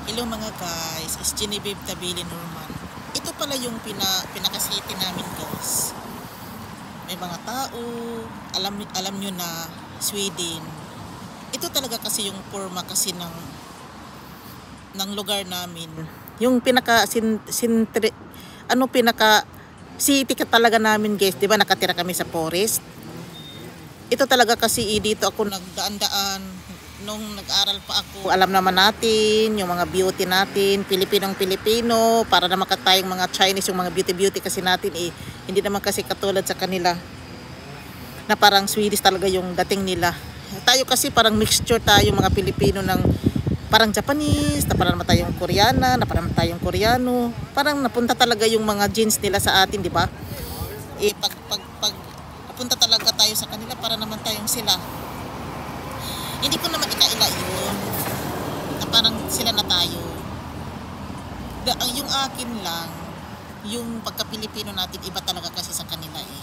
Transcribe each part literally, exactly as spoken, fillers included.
Hello mga guys, it's Genevieve Tabili Norman. Ito pala yung pina, pinaka-city namin guys. May mga tao, alam, alam nyo na Sweden. Ito talaga kasi yung forma kasi ng, ng lugar namin. Yung pinaka, sin, sin, ano pinaka, city ka talaga namin guys. Diba nakatira kami sa forest? Ito talaga kasi dito ako nagdaan-daan. Nung nag-aral pa ako, alam naman natin yung mga beauty natin, Pilipinong Pilipino, para naman tayong mga Chinese, yung mga beauty-beauty kasi natin eh, hindi naman kasi katulad sa kanila na parang Swedish talaga yung dating nila. Tayo kasi parang mixture tayo mga Pilipino ng parang Japanese, na parang naman tayong Koreana, na parang tayong Koreano, parang napunta talaga yung mga genes nila sa atin, di ba? Eh, pag, pag, pag napunta talaga tayo sa kanila, para naman tayong sila. Hindi ko naman ikaila yun na parang sila na tayo. Da, ang yung akin lang, yung pagka-Pilipino natin, iba talaga kasi sa kanila eh.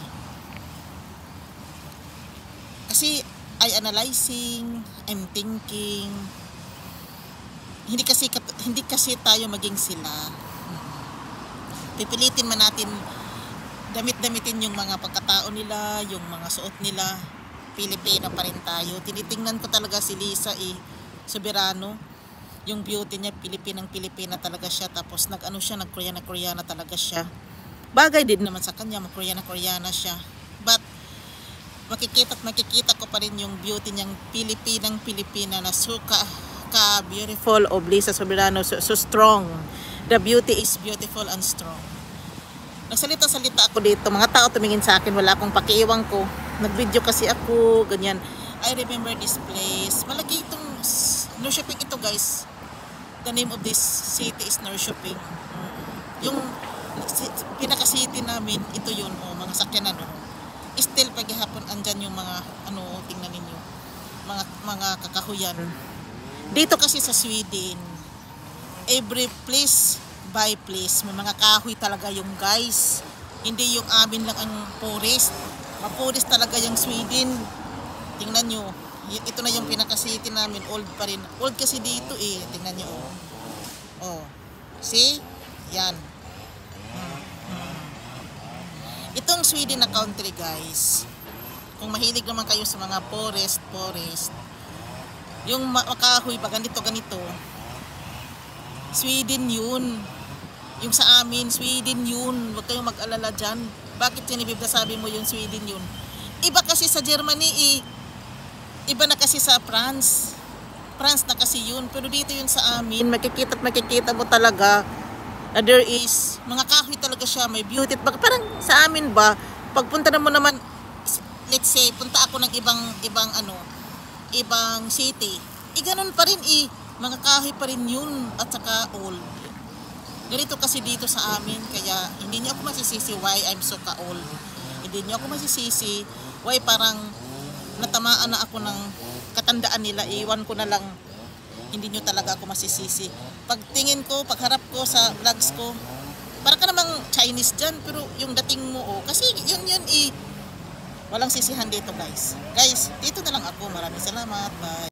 Kasi I analyzing, I'm thinking, hindi kasi hindi kasi tayo maging sila. Pipilitin man natin damit-damitin yung mga pagkatao nila, yung mga suot nila, Pilipino pa rin tayo. Tinitingnan ko talaga si Lisa eh, Soberano. Yung beauty niya, Pilipinang Pilipina talaga siya. Tapos nag-ano siya, nag-Koreana Koreana talaga siya. Bagay din naman sa kanya, mag-Koreana Koreana siya. But makikita at makikita ko pa rin yung beauty niyang Pilipinang Pilipina na suka ka beautiful of Lisa Soberano, so, so strong. The beauty is beautiful and strong. Nagsalita-salita ako dito, mga tao tumingin sa akin, wala akong pakiiwan ko. Nag-video kasi ako, ganyan. I remember this place. Malaki itong Norrköping ito guys. The name of this city is Norrköping. Yung pinaka-city namin, ito yun, oh, mga sakyanan. Oh. Still, paghihapon, andyan yung mga, ano, tingnan ninyo, mga, mga kakahuyan. Dito kasi sa Sweden, every place, by place, may mga kahoy talaga yung guys. Hindi yung amin lang ang forest. Mapulis talaga yung Sweden. Tingnan nyo. Ito na yung pinaka-city namin. Old pa rin. Old kasi dito eh. Tingnan nyo. Oh. Oh. See? Yan. Hmm. Hmm. Itong Sweden na country guys. Kung mahilig naman kayo sa mga forest, forest. Yung makahoy pa ganito, ganito. Sweden yun. Yung sa amin, Sweden yun. Huwag kayong mag-alala dyan. Bakit Genevieve na sabi mo yung Sweden yun? Iba kasi sa Germany eh. Iba na kasi sa France. France na kasi yun. Pero dito yun sa amin, makikita at makikita mo talaga na there is, mga kahoy talaga siya, may beauty. Parang sa amin ba, pagpunta na mo naman, let's say, punta ako ng ibang, ibang ano, ibang city. Eh ganun pa rin eh. Mga kahoy pa rin yun at saka old. Ganito kasi dito sa amin, kaya hindi niyo ako masisisi why I'm so ka-old. Hindi niyo ako masisisi why parang natamaan na ako ng katandaan nila, iwan ko na lang. Hindi niyo talaga ako masisisi. Pagtingin ko, pagharap ko sa vlogs ko, parang ka namang Chinese dyan, pero yung dating mo, oh, kasi yun yun eh, walang sisihan dito guys. Guys, dito na lang ako. Maraming salamat. Bye.